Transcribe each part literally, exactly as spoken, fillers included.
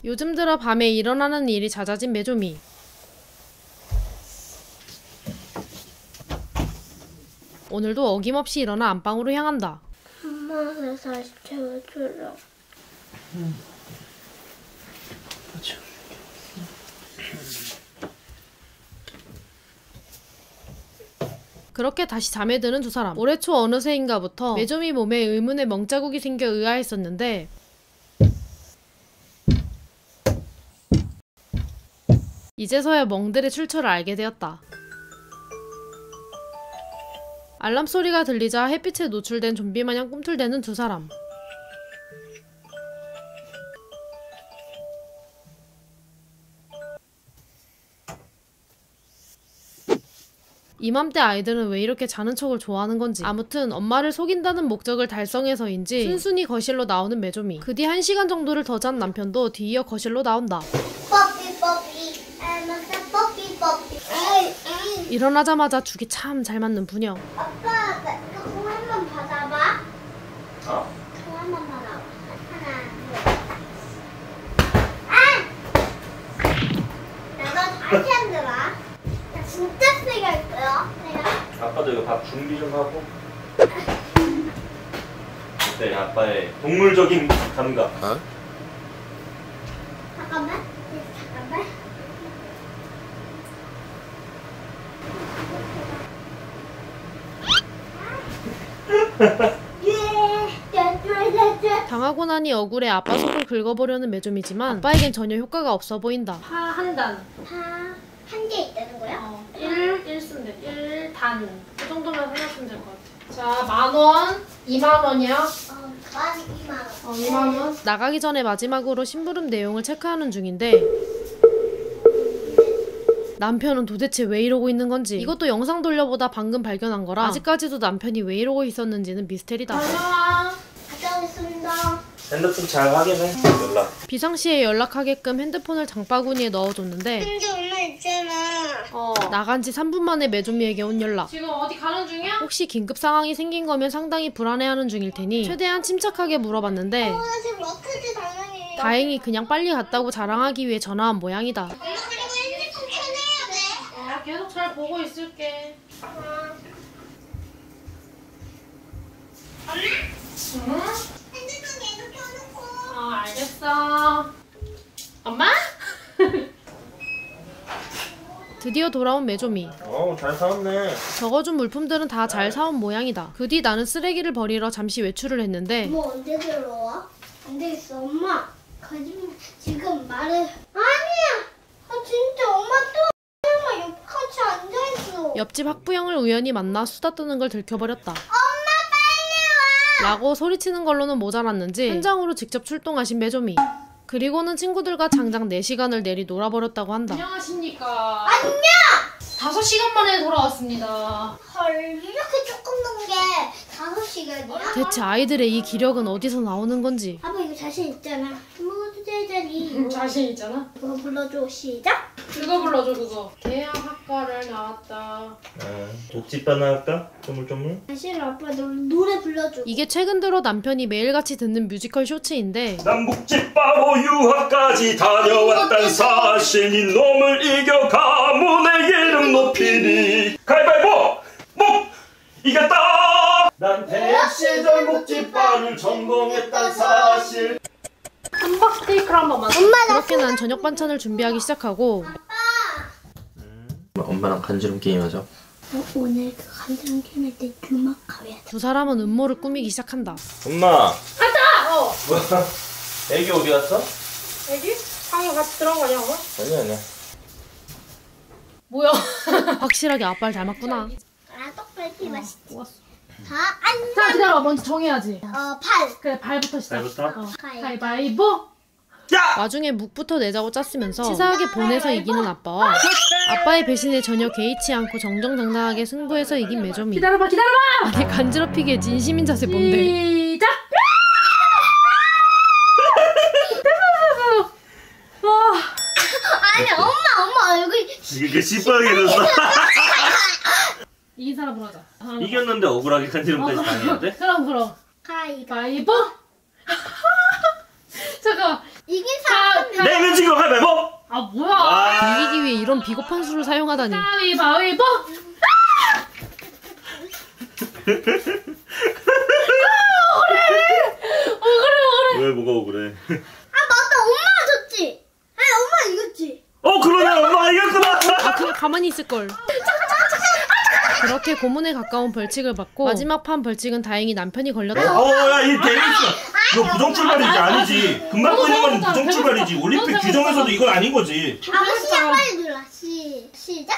요즘 들어 밤에 일어나는 일이 잦아진 메조미. 오늘도 어김없이 일어나 안방으로 향한다. 엄마가 다시 재워주라. 응. 그렇죠. 그렇게 다시 잠에 드는 두 사람. 올해 초 어느새인가부터 메조미 몸에 의문의 멍자국이 생겨 의아했었는데 이제서야 멍들의 출처를 알게 되었다. 알람 소리가 들리자 햇빛에 노출된 좀비마냥 꿈틀대는 두 사람. 이맘때 아이들은 왜 이렇게 자는 척을 좋아하는 건지. 아무튼 엄마를 속인다는 목적을 달성해서인지 순순히 거실로 나오는 메조미. 그 뒤 한 시간 정도를 더 잔 남편도 뒤이어 거실로 나온다. 뽀삐 뽀삐 알맞다 뽀삐 뽀삐. 일어나자마자 죽이 참 잘 맞는 분영. 아빠 나 이거 공 한번 받아봐. 어? 공 한번 받아봐. 하나 둘. 아! 나도 다시 흔들어. 나 진짜 세게 할 거야. 내가. 아빠도 이거 밥 준비 좀 하고. 네, 아빠의 동물적인 감각. 어? 잠깐만. 네, 잠깐만. 당하고 나니 억울해 아빠 속을 긁어보려는 메조미지만 아빠에겐 전혀 효과가 없어 보인다. 파 한 단. 파 한 개 있다는 거야? 어, 일, 일 쓰면 돼. 일 단. 그 정도만 생각하면 될 것 같아. 자, 만 원, 이만 원이야. 어, 만 이만 원. 어, 이만 원. 나가기 전에 마지막으로 심부름 내용을 체크하는 중인데 남편은 도대체 왜 이러고 있는 건지. 이것도 영상 돌려보다 방금 발견한 거라 아직까지도 남편이 왜 이러고 있었는지는 미스테리다. 다녀와. 갔다 오겠습니다. 핸드폰 잘 확인해. 연락. 비상시에 연락하게끔 핸드폰을 장바구니에 넣어줬는데 근데 엄마 있잖아. 어. 나간 지 삼 분 만에 메조미에게 온 연락. 지금 어디 가는 중이야? 혹시 긴급 상황이 생긴 거면 상당히 불안해하는 중일 테니 최대한 침착하게 물어봤는데 어, 나 지금 어떻게 당연히. 다행히 그냥 빨리 갔다고 자랑하기 위해 전화한 모양이다. 엄마 그리고 핸드폰 켜내야 돼. 어, 계속 잘 보고 있을게. 어. 엄마? 응? 핸드폰 계속 켜놓고. 어, 알겠어. 엄마? 드디어 돌아온 메조미. 어, 잘 사왔네. 적어준 물품들은 다 잘 사온 모양이다. 그 뒤 나는 쓰레기를 버리러 잠시 외출을 했는데 엄마 언제 들어와? 안 되겠어 엄마. 거짓말 지금 말해. 아니야. 아 진짜 엄마 또 엄마 옆 같이 앉아있어. 옆집 학부형을 우연히 만나 수다 떠는 걸 들켜버렸다. 엄마 빨리 와. 라고 소리치는 걸로는 모자랐는지 현장으로 직접 출동하신 메조미. 그리고는 친구들과 장장 네 시간을 내리 놀아버렸다고 한다. 안녕하십니까. 안녕. 다섯 시간 만에 돌아왔습니다. 헐 이렇게 조금 넣은 게 다섯 시간이야? 대체 아이들의 이 기력은 어디서 나오는 건지. 아빠 이거 자신 있잖아. 모두 제자리. 음, 자신 있잖아. 그거 불러줘. 시작. 그거 불러줘 그거. 대학학과를 나왔다. 아, 독집바 나갈까? 쪼물쪼물? 사실 아빠 너 노래 불러줘. 이게 최근 들어 남편이 매일같이 듣는 뮤지컬 쇼츠인데 남북집바로 유학까지 다녀왔단 사실 이놈을 이겨 가문의 이름 높이니 가위바위보! 목! 이겼다! 난 대학 시절 목집바를 전공했단 사실. 함박 스테이크를 한번 만들어. 엄마 나 그렇게 난 저녁 반찬을 준비하기 시작하고 엄마랑 간지럼 게임하자. 어, 오늘 그 간장 게임할 때 주먹 가야 돼. 두 사람은 음모를 꾸미기 시작한다. 엄마! 가자! 어. 뭐야? 애기 어디 갔어? 애기? 방에 같이 들어간 거 아니야? 아니야 아니야. 뭐야? 확실하게 아빠를 닮았구나. 아 떡갈비 맛있지. 좋았어. 자 앉아. 자 기다려 먼저 정해야지. 어 팔. 그래 발부터 시작. 발부터? 어. 가위. 가위바위보. 야! 와중에 묵부터 내자고 짰으면서 치사하게 보내서 이기는 아빠와 아빠의 배신에 전혀 개의치 않고 정정당당하게 승부해서 이긴 메조미. 기다려봐 기다려봐. 아니 간지럽히게 진심인 자세 뭔데. 시작. 와. 아니 엄마 엄마 얼굴. 이게 시뻘게졌어. 이긴 사람으로 하자. 하나 이겼는데 억울하게 간지럼까지 당했는데? 그럼 그럼. 가위. 가위바위보. 잠깐. 이긴 사람. 내가 아 뭐야? 아, 이기기 위해 이런 비겁한 수를 사용하다니. 가위바위보. 왜 뭐가 억울해? 아 맞다, 엄마가 졌지. 아니 엄마 이겼지. 어 그러네, 엄마 이겼구나. 아 그냥 가만히 있을걸. 그렇게 고문에 가까운 벌칙을 받고 마지막 판 벌칙은 다행히 남편이 걸렸다. 어야 이 데니스, 이거 부정 출발이지 아니지? 금방 끊는 건 부정 출발이지. 올림픽 규정에서도 이건 아닌 거지. 아빠 시작 빨리 눌러. 시 시작.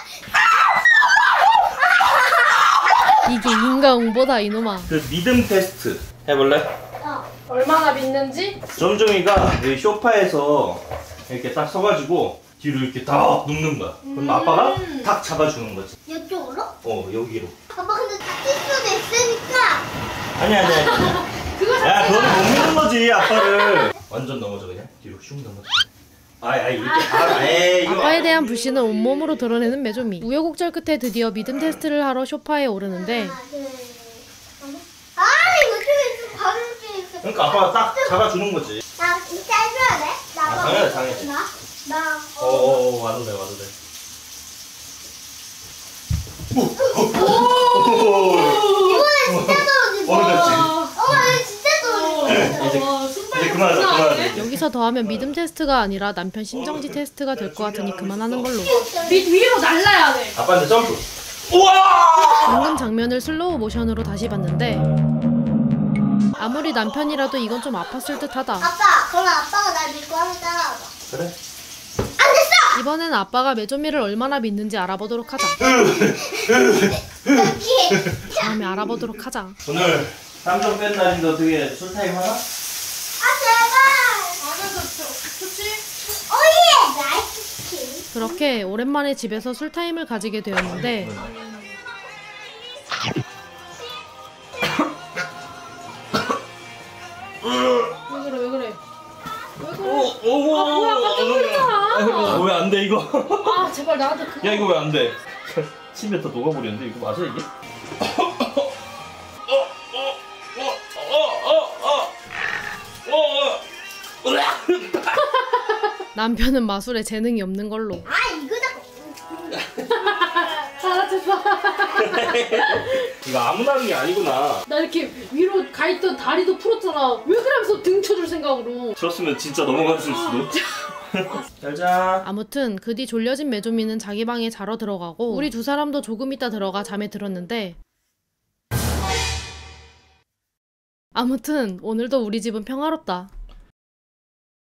이게 인과응보다 이놈아. 그 믿음 테스트 해볼래? 어. 얼마나 믿는지? 점종이가 여기 소파에서 이렇게 딱 서가지고 뒤로 이렇게 딱 눕는 거야. 그럼 아빠가 딱 잡아주는 거지. 이쪽으로? 어 여기로. 아빠 근데 다칠 수도 있으니까. 아니 아니 아니. 그거 야 그거는 못 믿는 거지 아빠를. 완전 넘어져 그냥 뒤로 슝 넘어져. 아이 아이 이렇게 다 에이 이거. 아빠에 대한 불신을 온몸으로 드러내는 메조미. 우여곡절 끝에 드디어 믿음 테스트를 하러 소파에 오르는데 하나, 둘, 셋. 아 이쪽에 있어. 바로 이쪽에 있어. 그러니까 아빠가 딱 잡아주는 거지. 나 진짜 해줘야 돼? 나 아, 당연하지, 당연하지. 나? 나. 어어 와도 돼 와도 돼. 이번엔 진짜 떨어지고. 어른됐지. 엄마 얘 진짜 떨어지고. 이제 와, 순발력 이제 그만하자 장난 그만하자. 아니네. 여기서 더하면 믿음 테스트가 아니라 남편 심정지 테스트가 될 것 같으니 그만하는 걸로. 밑 위로 날라야 돼. 아빠한테 점프. 우와! 방금 장면을 슬로우 모션으로 다시 봤는데 아무리 남편이라도 이건 좀 아팠을 듯하다. 아빠, 그럼 아빠가 날 믿고 한번 따라와봐. 그래. 안 됐어! 이번엔 아빠가 메조미를 얼마나 믿는지 알아보도록 하자. 여기. 다음에 알아보도록 하자. 오늘 삼 점 뺀 날인데 어떻게 술타임 하나? 아, 제발! 안 해서 좋지? 오예! 나이스 킬. 그렇게 오랜만에 집에서 술타임을 가지게 되었는데 왜 그래 왜 그래? 왜 그래? 오, 아 뭐야 깜짝 놀랐잖아. 왜 안 돼 이거? 아 제발 나한테 그거. 야 이거 왜 안 돼? 침에 다 녹아버렸는데 이거 맞아 이게? 남편은 마술에 재능이 없는 걸로. 아, 이거 자꾸. 잘하셨어. 이거 아무나 하는 게 아니구나. 나 이렇게 위로 가 있던 다리도 풀었잖아. 왜 그러면서 등 쳐줄 생각으로. 쳤으면 진짜 넘어갔을 수도. 잘자. 아무튼 그 뒤 졸려진 메조미는 자기 방에 자러 들어가고 우리 두 사람도 조금 있다 들어가 잠에 들었는데 아무튼 오늘도 우리 집은 평화롭다.